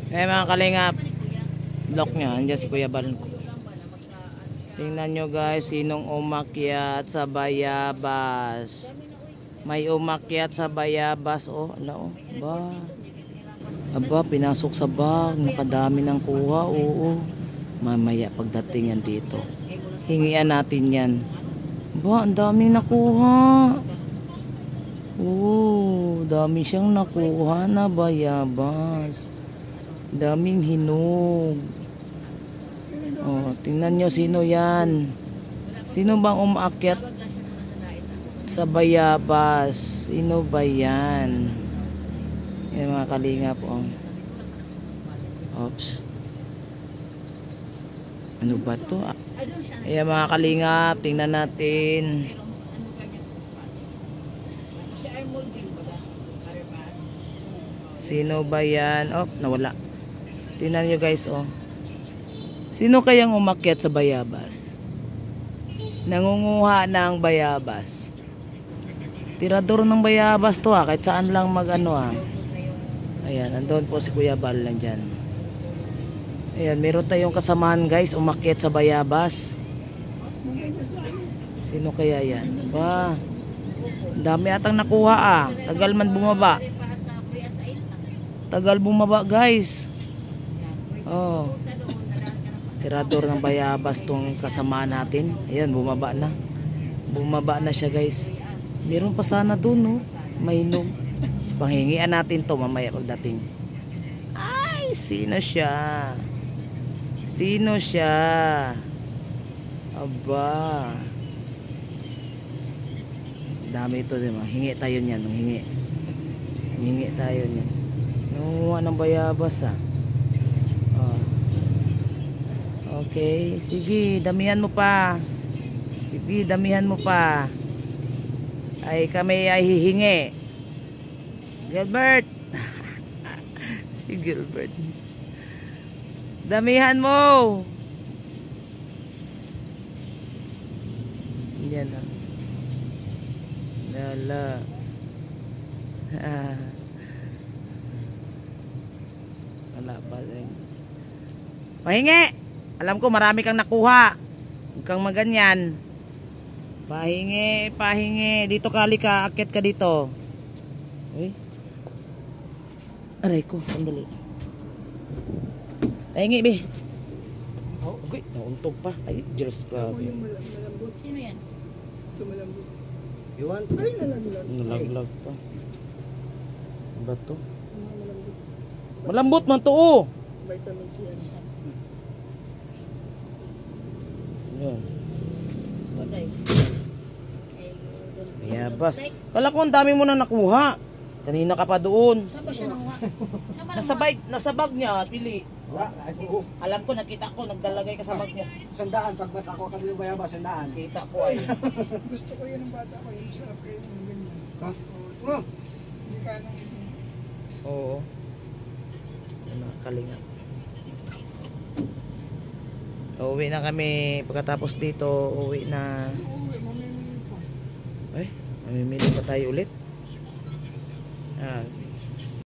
Eh mga kalingap, block niya, andyan si Kuya Bal. Tingnan nyo guys, sinong umakyat sa bayabas. May umakyat sa bayabas, oh, ala oh, ba. Aba, pinasok sa bag, nakadami ng kuha, oo. Mamaya pagdating yan dito, hingian natin yan. Ba, ang daming nakuha. Oo, dami siyang nakuha na bayabas. Daming hinog. Oh, tingnan nyo sino yan. Sino bang umakyat sa bayabas? Sino ba yan? Yan mga kalingap, oh. Oops. Ano ba to? Ayan mga kalingap, tingnan natin. Sino ba yan? Oh, nawala. Tingnan nyo guys, oh. Sino kayang umakyat sa bayabas? Nangunguha ng bayabas. Tirador ng bayabas to, kahit saan lang mag-ano, Ayan, andun po si Kuya Bal lang dyan. Ayan, meron tayong kasamahan guys, umakyat sa bayabas. Sino kaya yan? Ba, dami atang nakuha, tagal man bumaba. Tagal bumaba guys. Oh, tirador ng bayabas tong kasama natin. Ayan, bumaba na. Bumaba na siya guys. Meron pa sana dun, no? Mainom. Panghingian natin to mamaya pagdating. Ay, sino siya? Sino siya? Aba, dami ito, diba? Hingi tayo niyan, hingi. Hingi tayo niyan. Nangunguha ng bayabas, Oh. Okay, sige, damihan mo pa. Sige, damihan mo pa. Ay kami ay hihingi. Gilbert. Si Gilbert. Damihan mo. Yan lang. Lala. Wala pa rin. Pahingi. Alam ko marami kang nakuha. Huwag kang maganyan. Pahingi, pahingi. Dito ka, halika. Akyat ka dito. Uy. Aray ko, sandali. Pahingi, be. Oh, okay. Nauntog pa. Ay, Diyos ko. Sino yan? Ito malambot. Iwan? Ay, nalaglag. Nalaglag pa. Ba to? Malambot man to, oh. Vitamin C yan. Yan. Bayabas. Kala ko ang dami mo na nakuha. Kanina ka pa doon. Saan ba siya nanguha? Nasa bag niya, pili. Wala. Alam ko, nakita ko, nagdalagay ka sa bag niya. Sandaan, pag mata ko kanina bayabas, sandaan. Kita ko ay. Gusto ko yan ng bata ko, yung sarap kayo ng ganyan. Ha? Hindi ka nang ibig. Oo. Kalinga. Uuwi na kami. Pagkatapos dito, uuwi na. Ay, mamimili pa tayo ulit.